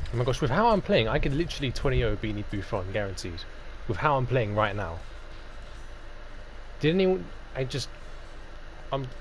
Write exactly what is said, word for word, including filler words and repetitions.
Oh my gosh, with how I'm playing, I could literally twenty oh Beanie Buffon, guaranteed. With how I'm playing right now. Did anyone... I just... I'm